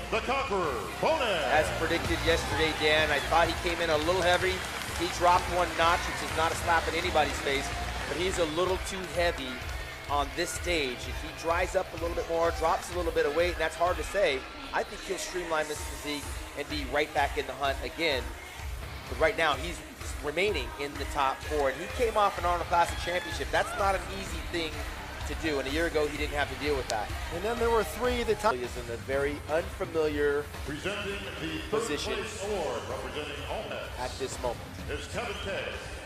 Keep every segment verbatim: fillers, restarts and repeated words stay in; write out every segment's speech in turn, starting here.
the Conqueror, Rhoden. As predicted yesterday, Dan, I thought he came in a little heavy. He dropped one notch, which is not a slap in anybody's face, but he's a little too heavy on this stage. If he dries up a little bit more, drops a little bit of weight, and that's hard to say, I think he'll streamline this physique and be right back in the hunt again. But right now, he's remaining in the top four, and he came off an Arnold Classic Championship. That's not an easy thing to do, and a year ago, he didn't have to deal with that. And then there were three that He is in a very unfamiliar Presenting the third position place award, representing Olympia, at this moment. is Kevin K.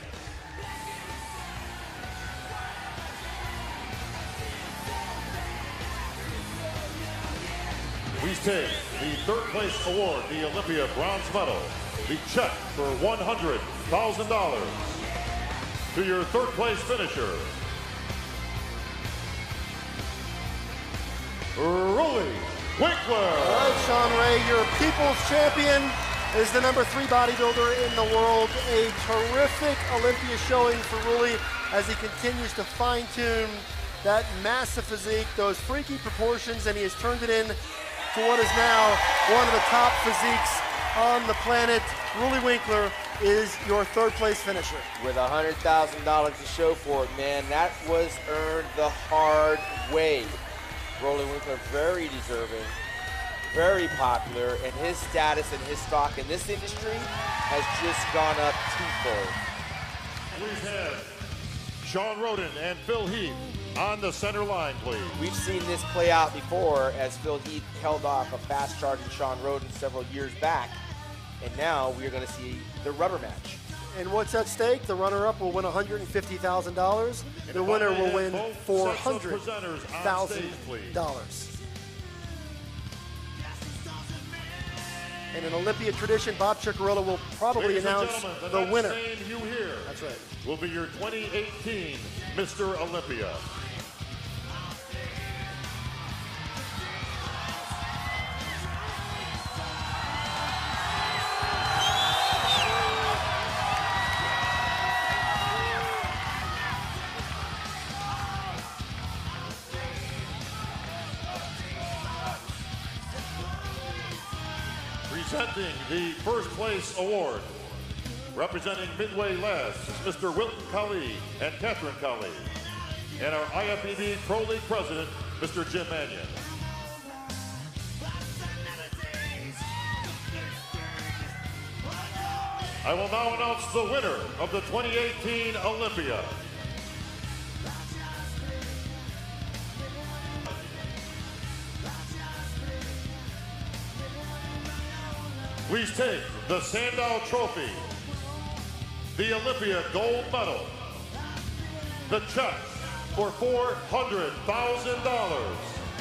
We take the third place award, the Olympia bronze medal, the check for one hundred thousand dollars to your third place finisher, Rolly Winkler. All right, Shawn Ray, your people's champion, is the number three bodybuilder in the world. A terrific Olympia showing for Rulli as he continues to fine-tune that massive physique, those freaky proportions, and he has turned it in to what is now one of the top physiques on the planet. Rolly Winkler is your third place finisher. With one hundred thousand dollars to show for it, man, that was earned the hard way. Rolly Winkler, very deserving, very popular, and his status and his stock in this industry has just gone up twofold. Please have Shawn Rhoden and Phil Heath on the center line, please. We've seen this play out before as Phil Heath held off a fast-charging Shawn Rhoden several years back, and now we're going to see the rubber match. And what's at stake? The runner-up will win one hundred fifty thousand dollars. The winner will win four hundred thousand dollars. In an Olympia tradition, Bob Ciccarello will probably Ladies announce the, the winner. Name you hear That's right. will be your twenty eighteen Mister Olympia. Presenting the first place award, representing Midway Less, is Mister Wilton Kali and Catherine Kali, and our I F B B Pro League President, Mister Jim Mannion. I will now announce the winner of the twenty eighteen Olympia. Please take the Sandow Trophy, the Olympia Gold Medal, the check for four hundred thousand dollars,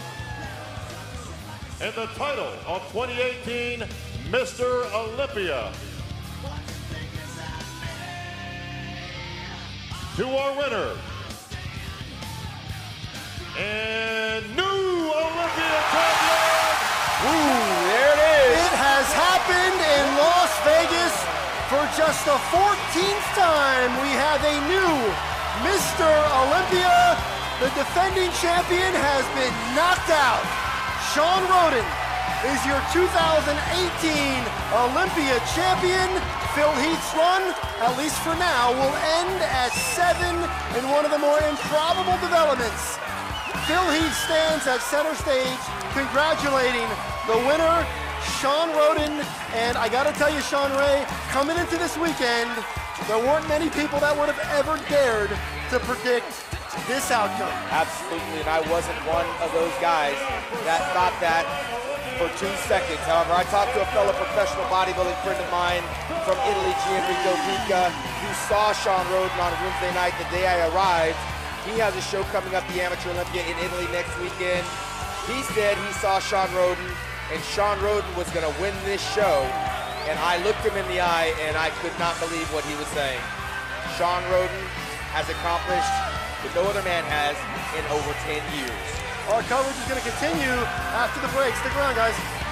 and the title of twenty eighteen Mister Olympia. To our winner, and new Olympia champion. Ooh, there it is. It has happened in Las Vegas for just the fourteenth time. We have a new Mister Olympia. The defending champion has been knocked out. Shawn Rhoden is your two thousand eighteen Olympia champion. Phil Heath's run, at least for now, will end at seven in one of the more improbable developments. Phil Heath stands at center stage congratulating the winner, Shawn Rhoden. And I gotta tell you, Shawn Ray, coming into this weekend, there weren't many people that would have ever dared to predict this outcome. Absolutely, and I wasn't one of those guys that thought that for two seconds. However, I talked to a fellow professional bodybuilding friend of mine from Italy, Gianrico Pica, who saw Shawn Rhoden on Wednesday night the day I arrived. He has a show coming up, the Amateur Olympia in Italy next weekend. He said he saw Shawn Rhoden, and Shawn Rhoden was going to win this show. And I looked him in the eye, and I could not believe what he was saying. Shawn Rhoden has accomplished what no other man has in over ten years. Our coverage is going to continue after the break. Stick around, guys.